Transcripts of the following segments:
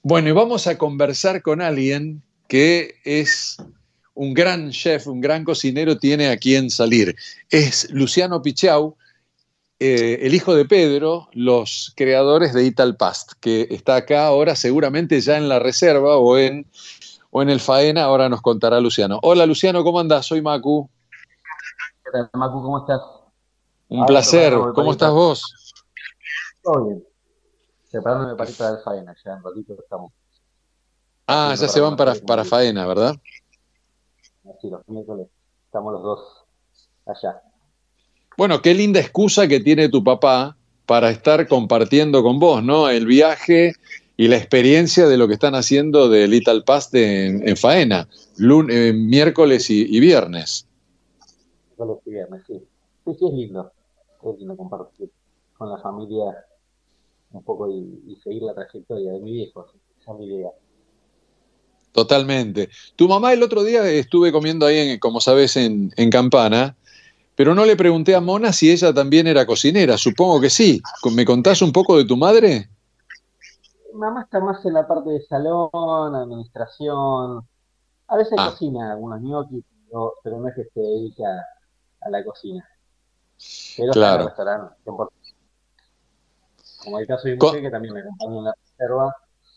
Bueno, y vamos a conversar con alguien que es un gran chef, un gran cocinero, tiene a quien salir. Es Luciano Pichau, el hijo de Pedro, los creadores de Italpast, que está acá ahora seguramente ya en la reserva o en el Faena, ahora nos contará Luciano. Hola Luciano, ¿cómo andás? Soy Macu. ¿Qué tal, Macu? ¿Cómo estás? Un Ahora placer, preparándome para ¿cómo ir estás para... vos? Todo bien. Preparándome para ir para el faena. Ya en ratito estamos Ah, partiendo ya para se van Buenos Aires, como para te digo. Faena, ¿verdad? Así los miércoles estamos los dos allá. Bueno, qué linda excusa que tiene tu papá para estar compartiendo con vos, ¿no? El viaje y la experiencia de lo que están haciendo de Little Past en Faena, miércoles y viernes. Miércoles y viernes, sí. Sí, sí, es lindo. Es lindo compartir con la familia un poco y seguir la trayectoria de mi viejo. Esa es mi idea. Totalmente. Tu mamá el otro día estuve comiendo ahí, como sabes, en Campana, pero no le pregunté a Mona si ella también era cocinera. Supongo que sí. ¿Me contás un poco de tu madre? Mamá está más en la parte de salón, administración. A veces Ah, cocina algunos ñoquis, pero no es que se dedica a la cocina. Pero está en el claro. restaurante, como el caso de mi Co- mujer, que también me acompaña en la reserva,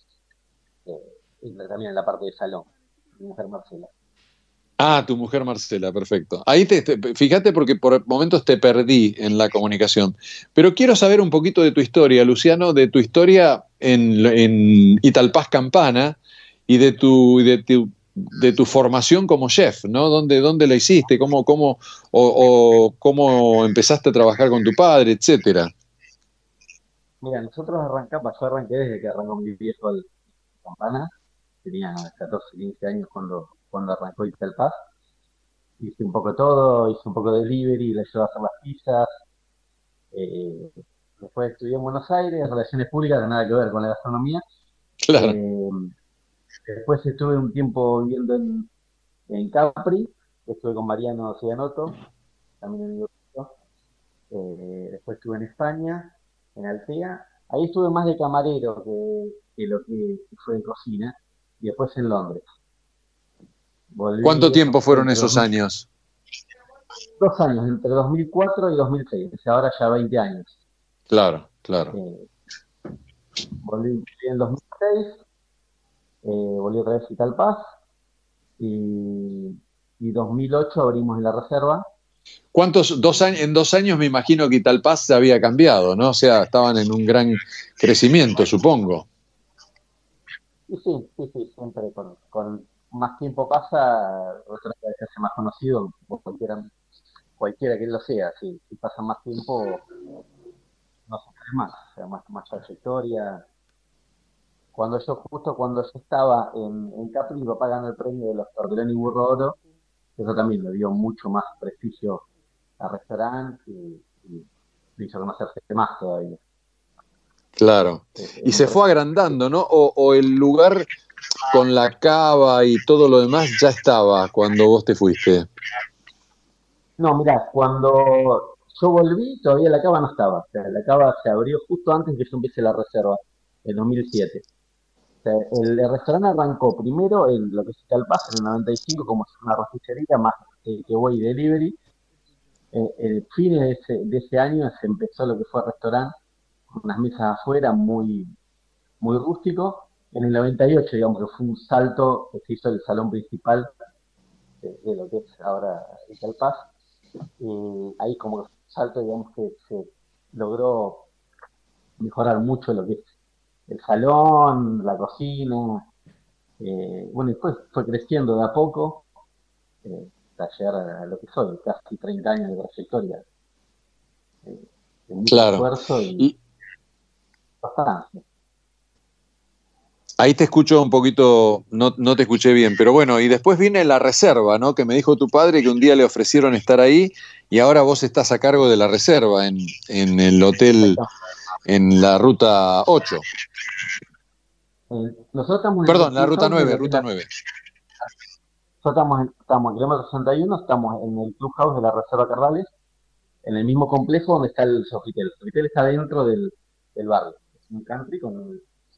y también en la parte de salón, mi mujer Marcela. Tu mujer Marcela, perfecto. Ahí fíjate porque por momentos te perdí en la comunicación. Pero quiero saber un poquito de tu historia, Luciano, de tu historia en Italpaz Campana y de tu formación como chef, ¿no? ¿Dónde la hiciste? O cómo empezaste a trabajar con tu padre, etcétera? Mira, nosotros arrancamos, yo arranqué desde que arrancó mi viejo el Campana, tenía 14, 15 años cuando arrancó Paz. Hice un poco de todo, hice un poco de delivery, le ayudé a hacer las pizzas. eh, Después estudié en Buenos Aires, Relaciones Públicas, nada que ver con la gastronomía. Claro. Eh, Después estuve un tiempo viviendo en Capri, estuve con Mariano Cianotto, también amigo mío. Después estuve en España, en Altea. Ahí estuve más de camarero que lo que fue de cocina. Y después en Londres. ¿Cuánto Volví, eso tiempo fue fueron entre esos 2000, años? 2 años, entre 2004 y 2006. O sea, ahora ya 20 años. Claro, claro. Eh, Volví en 2006, volví otra vez a Italpaz y 2008 abrimos en la reserva. ¿Cuántos? En 2 años me imagino que Italpaz se había cambiado, ¿no? O sea, estaban en un gran crecimiento, supongo. Y sí, sí, sí, siempre con más tiempo pasa, el restaurante se hace más conocido por cualquiera que lo sea. Si pasa más tiempo, no se cree más, o sea, más trayectoria. Cuando yo estaba en Capri, mi papá ganó el premio de los Tortelloni Burro Oro, eso también le dio mucho más prestigio al restaurante y le hizo conocerse más todavía. Claro. Es Y un se fue agrandando, ¿no? O el lugar con la cava y todo lo demás ya estaba cuando vos te fuiste. No, mirá, cuando yo volví, todavía la cava no estaba. O sea, la cava se abrió justo antes que yo empiece la reserva, en 2007. O sea, el restaurante arrancó primero en lo que es Calpaz, en el 95, como es una rosticería más que voy delivery. El fin de ese año se empezó lo que fue restaurante, con unas mesas afuera, muy, muy rústico. En el 98, digamos que fue un salto que se hizo el salón principal de lo que es ahora el Calpaz. Y ahí como que fue un salto, digamos que se logró mejorar mucho lo que es el salón, la cocina. Bueno, y después fue creciendo de a poco hasta llegar a lo que soy, casi 30 años de trayectoria, eh, de mucho Claro. esfuerzo y Y constancia. ahí te escucho un poquito, no te escuché bien, pero bueno, y después viene la reserva, ¿no? Que me dijo tu padre que un día le ofrecieron estar ahí y ahora vos estás a cargo de la reserva en el hotel Exacto. en la ruta 8. Nosotros estamos en Perdón, el la ruta clubhouse de 9, lo que es ruta la... 9. Nosotros estamos en kilómetro 61, estamos en el clubhouse de la Reserva Cardales, en el mismo complejo donde está el Sofitel. El Sofitel está dentro del barrio. Es un country con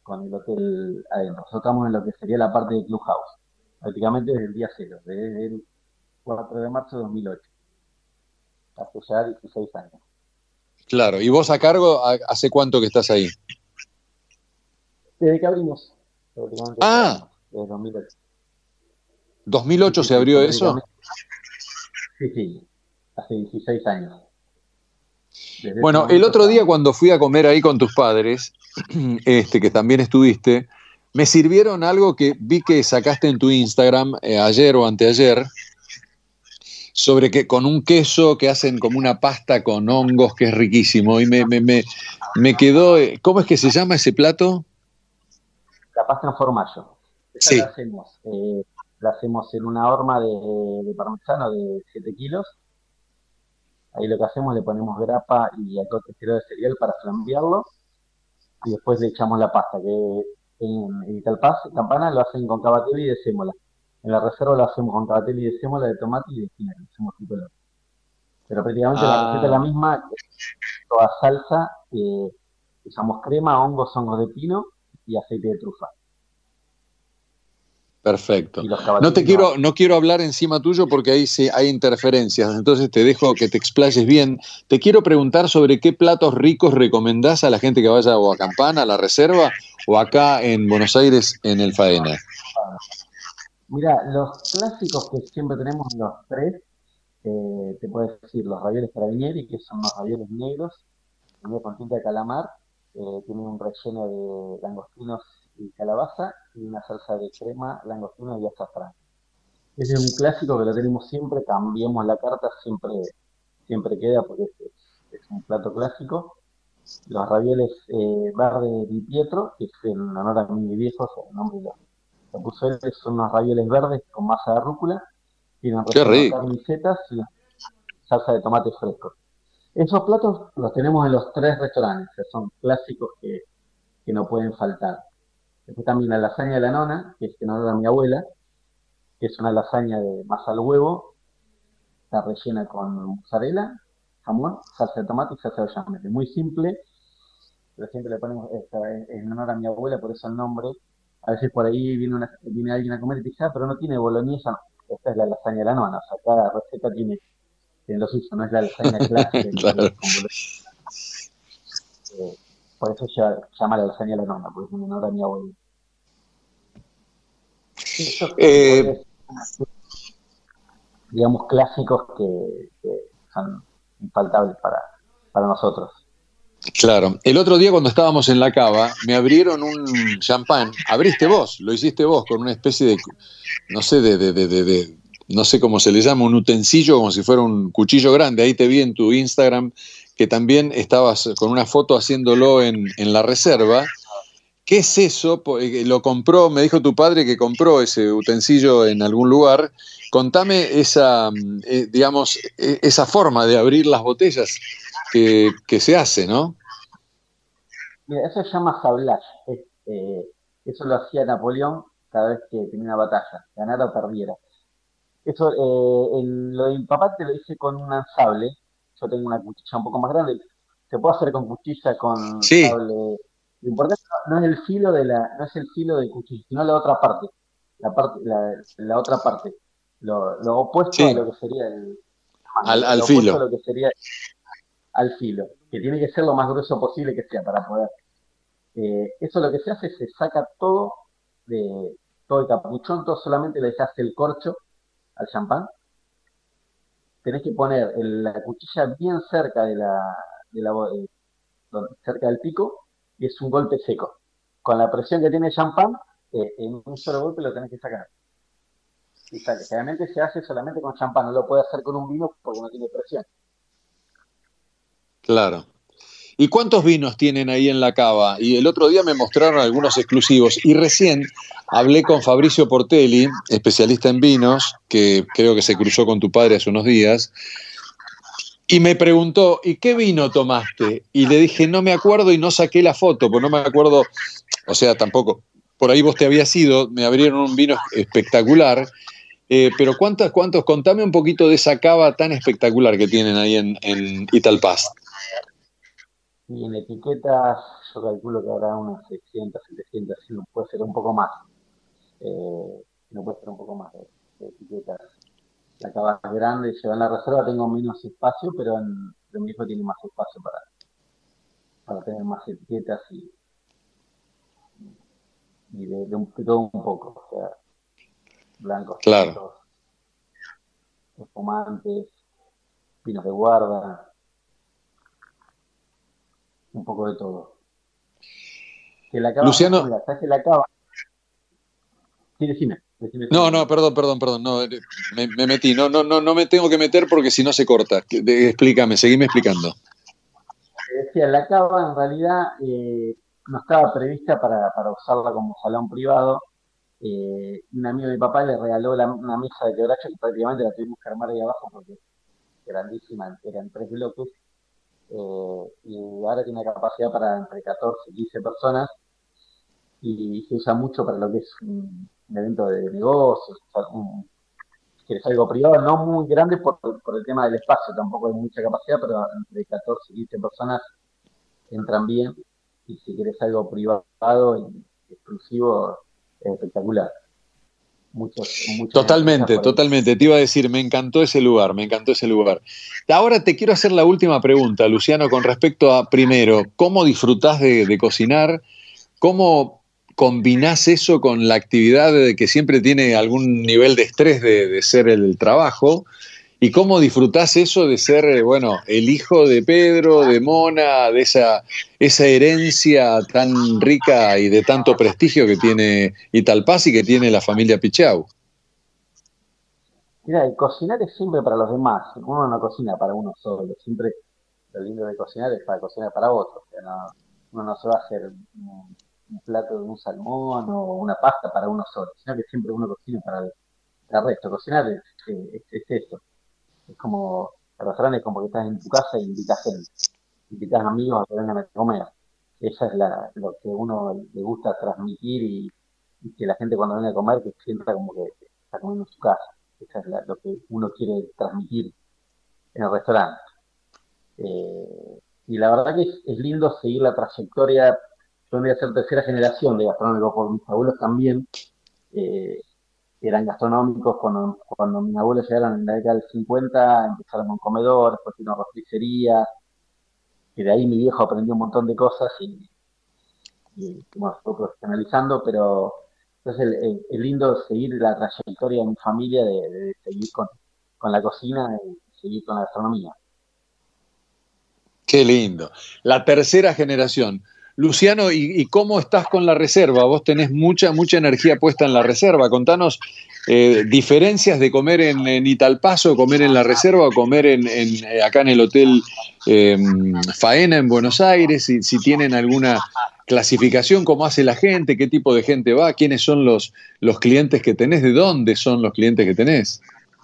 con el hotel adentro. Nosotros estamos en lo que sería la parte de Clubhouse, prácticamente desde el día cero, desde el 4 de marzo de 2008, hace ya 16 años. Claro. ¿Y vos a cargo, hace cuánto que estás ahí? Desde que abrimos, prácticamente Ah, desde 2008. Sí, 2008 sí, se sí, abrió eso. prácticamente. Sí, sí, hace 16 años. Desde ese Bueno, el momento otro día estamos. cuando fui a comer ahí con tus padres, que también estuviste, me sirvieron algo que vi que sacaste en tu Instagram ayer o anteayer, sobre que con un queso que hacen como una pasta con hongos, que es riquísimo. Y me quedó, ¿cómo es que se llama ese plato? La pasta en formaggio. Esa Sí. la hacemos en una horma de parmesano de 7 kilos. Ahí lo que hacemos, le ponemos grapa y alcohol de cereal para flambearlo. Y después le echamos la pasta, que en Italpaz, Campana, lo hacen con cavatelli y de sémola. En la reserva lo hacemos con cavatelli de sémola, de tomate y de espinaca. Hacemos tricolor. Pero prácticamente la receta es la Ah, misma, toda salsa, usamos crema, hongos de pino y aceite de trufa. perfecto. Y los cavatelli no van. No quiero hablar encima tuyo porque ahí sí hay interferencias, entonces te dejo que te explayes bien. Te quiero preguntar sobre qué platos ricos recomendás a la gente que vaya o a Campana, a la reserva, o acá en Buenos Aires en el Faena. Mira, los clásicos que siempre tenemos los tres, te puedo decir, los ravioles carabinieri, que son los ravioles negros, uno con tinta de calamar, tiene un relleno de langostinos y calabaza y una salsa de crema, langostinos y azafrán. Ese es un clásico que lo tenemos siempre, cambiemos la carta, siempre queda porque es un plato clásico. Los ravioles verdes di Pietro, que es en honor a mi viejo, o sea, el nombre lo puso él, son unos ravioles verdes con masa de rúcula, tienen Qué relleno de rico. carne y setas y salsa de tomate fresco. Esos platos los tenemos en los tres restaurantes, o sea, son clásicos que no pueden faltar. Después también la lasaña de la nona, que es en honor a mi abuela, que es una lasaña de masa al huevo, está rellena con mozzarella, jamón, salsa de tomate y salsa de bechamel. Muy simple, pero siempre le ponemos en honor a mi abuela, por eso el nombre. A veces por ahí viene alguien a comer y dice, ah, pero no tiene boloñesa. No. Esta es la lasaña de la nona, o sea, cada receta tiene lo suyo, no es la lasaña clásica que Claro. con boloñesa. Eh, por eso se llama la lasaña de la nona, porque es en honor a mi abuela. Esos te podría Eh, decir, digamos, clásicos que son infaltables para nosotros. claro. El otro día cuando estábamos en la cava, me abrieron un champán. Abriste vos, lo hiciste vos, con una especie de, no sé, no sé cómo se le llama, un utensilio como si fuera un cuchillo grande. Ahí te vi en tu Instagram que también estabas con una foto haciéndolo en la reserva. ¿Qué es eso? Lo compró, me dijo tu padre que compró ese utensilio en algún lugar. Contame esa, digamos, esa forma de abrir las botellas que se hace, ¿no? Mira, eso se llama sablage. Eso lo hacía Napoleón cada vez que tenía una batalla, ganara o perdiera. Eso, lo de mi papá te lo hice con un sable. Yo tengo una cuchilla un poco más grande. Se puede hacer con cuchilla, con Sí, sable. Lo importante no es el filo no es el filo del cuchillo, sino la otra parte. La otra parte. Lo opuesto a sí, lo que sería el mango, al lo opuesto a filo. lo que sería al filo, que tiene que ser lo más grueso posible que sea para poder. Eso lo que se hace, se saca de todo el capuchón, todo solamente le dejas el corcho al champán. Tenés que poner la cuchilla bien cerca de la bo- eh, cerca del pico y es un golpe seco. Con la presión que tiene el champán, en un solo golpe lo tenés que sacar. Y generalmente se hace solamente con champán, no lo puede hacer con un vino porque no tiene presión. Claro. ¿Y cuántos vinos tienen ahí en la cava? Y el otro día me mostraron algunos exclusivos. Y recién hablé con Fabricio Portelli, especialista en vinos, que creo que se cruzó con tu padre hace unos días, y me preguntó, ¿y qué vino tomaste? Y le dije, no me acuerdo y no saqué la foto, pues no me acuerdo, o sea, tampoco, por ahí vos te habías ido, me abrieron un vino espectacular, pero ¿cuántos? Contame un poquito de esa cava tan espectacular que tienen ahí en Italpaz. Y en etiquetas yo calculo que habrá unas 600, 700, si no puede ser un poco más. No puede ser un poco más de etiquetas. La cava es grande, yo en la reserva tengo menos espacio, pero en mi hijo tiene más espacio para tener más etiquetas y de todo un poco, o sea, blancos, Claro. tintos, espumantes, pinos de guarda, un poco de todo. Que la cava, Luciano, mira, ¿sabes que la cava? Sí, decime no, tú. no, perdón, perdón, perdón, no, me metí, no, no, no, no me tengo que meter porque si no se corta. Explícame, seguime explicando. Te decía, la cava en realidad no estaba prevista para usarla como salón privado. Un amigo de mi papá le regaló una mesa de quebracho que prácticamente la tuvimos que armar ahí abajo porque es grandísima, eran 3 bloques, y ahora tiene capacidad para entre 14 y 15 personas y se usa mucho para lo que es un evento de negocios, o sea, que es algo privado, no muy grande por el tema del espacio, tampoco hay mucha capacidad, pero entre 14 y 15 personas entran bien y si querés algo privado y exclusivo, es espectacular. Mucha gente empieza Totalmente, por ahí. totalmente. Te iba a decir, me encantó ese lugar, me encantó ese lugar. Ahora te quiero hacer la última pregunta, Luciano, con respecto a, primero, ¿cómo disfrutás de cocinar? ¿Cómo combinás eso con la actividad de que siempre tiene algún nivel de estrés de ser el trabajo? ¿Y cómo disfrutás eso de ser, bueno, el hijo de Pedro, de Mona, de esa herencia tan rica y de tanto prestigio que tiene Italpaz y que tiene la familia Pichau? Mira, el cocinar es siempre para los demás. Uno no cocina para uno solo. Siempre lo lindo de cocinar es para cocinar para otros. O sea, uno no se va a hacer un plato de un salmón o una pasta para uno solo, sino que siempre uno cocina para el resto. Cocinar es eso. Es como, el restaurante es como que estás en tu casa e invitas gente, invitas amigos a que vengan a comer. Esa es lo que uno le gusta transmitir y que la gente cuando venga a comer que sienta como que está comiendo en su casa. Esa es lo que uno quiere transmitir en el restaurante. Y la verdad que es lindo seguir la trayectoria. Yo voy a ser tercera generación de gastronómicos, por mis abuelos también eh, eran gastronómicos. Cuando mis abuelos llegaron en la década del 50, empezaron con comedor, después vino rosticería, y de ahí mi viejo aprendió un montón de cosas y bueno, fue profesionalizando, pero entonces es lindo seguir la trayectoria de mi familia de seguir con la cocina y seguir con la gastronomía. Qué lindo. La tercera generación. Luciano, ¿y cómo estás con la reserva? Vos tenés mucha, mucha energía puesta en la reserva. Contanos diferencias de comer en Italpazo, comer en la reserva o comer acá en el Hotel eh, Faena en Buenos Aires, si tienen alguna clasificación, cómo hace la gente, qué tipo de gente va, quiénes son los clientes que tenés, de dónde son los clientes que tenés.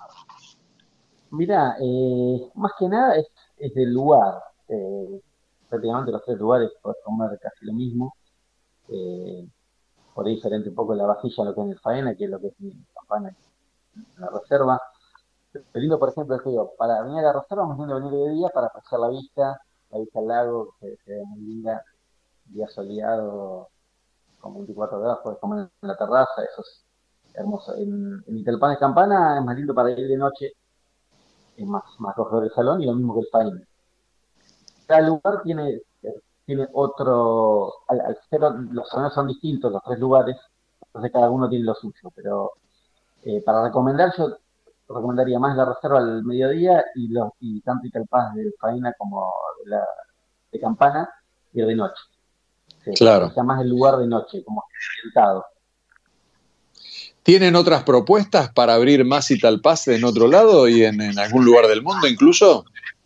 Mira, más que nada es del lugar. Eh, Prácticamente los 3 lugares podés comer casi lo mismo. Eh, por ahí diferente un poco la vajilla, lo que es el faena, que es lo que es mi campana en la reserva. Lo lindo, por ejemplo, es que digo, para venir a la reserva, es lindo venir de día para apreciar la vista al lago, que se ve muy linda, día soleado, con 24 grados, puedes comer en la terraza, eso es hermoso. En Itelpan de Campana es más lindo para ir de noche, es más acogedor el salón y lo mismo que el faena. Cada lugar tiene otro, al ser los salones son distintos, los 3 lugares, entonces cada uno tiene lo suyo, pero para recomendar, yo recomendaría más la reserva al mediodía y tanto Italpaz de Faena como de Campana ir de noche. Se Claro. aprecia más el lugar de noche, como ambientado. ¿Tienen otras propuestas para abrir más Italpaz en otro lado y en algún lugar del mundo incluso?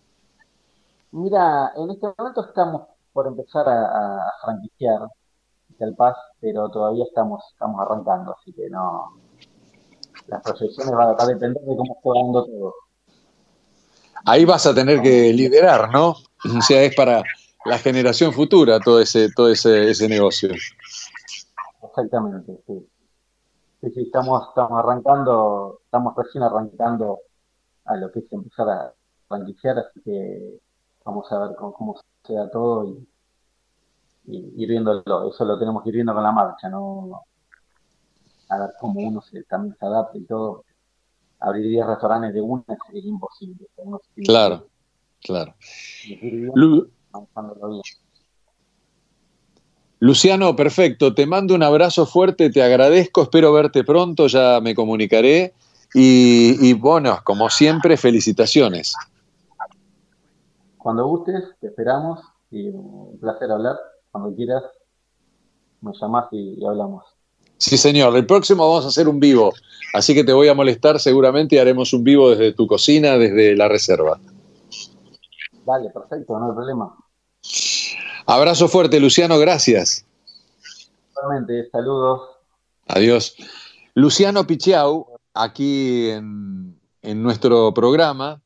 Mira, en este momento estamos por empezar a franquiciar Italpaz, pero todavía estamos arrancando, así que no, las proyecciones van a depender de cómo esté dando todo. Ahí vas a tener Vamos, que liderar, ¿no? O sea, es para la generación futura ese negocio. exactamente, sí. Sí, sí, estamos arrancando, estamos recién arrancando a lo que es empezar a franquiciar, así que vamos a ver cómo se da todo ir viéndolo. Eso lo tenemos que ir viendo con la marcha, ¿no? A ver cómo uno también se adapta y todo. Abrir 10 restaurantes de una es imposible. Uno se tiene que Claro, claro. ir bien, Lu- avanzándolo bien. Luciano, perfecto. Te mando un abrazo fuerte, te agradezco, espero verte pronto, ya me comunicaré. Y bueno, como siempre, felicitaciones. Cuando gustes, te esperamos y un placer hablar. Cuando quieras, me llamás y hablamos. Sí, señor. El próximo vamos a hacer un vivo, así que te voy a molestar seguramente y haremos un vivo desde tu cocina, desde la reserva. Dale, perfecto, no hay problema. Abrazo fuerte, Luciano, gracias. Igualmente, saludos. Adiós. Luciano Pichiau, aquí en nuestro programa,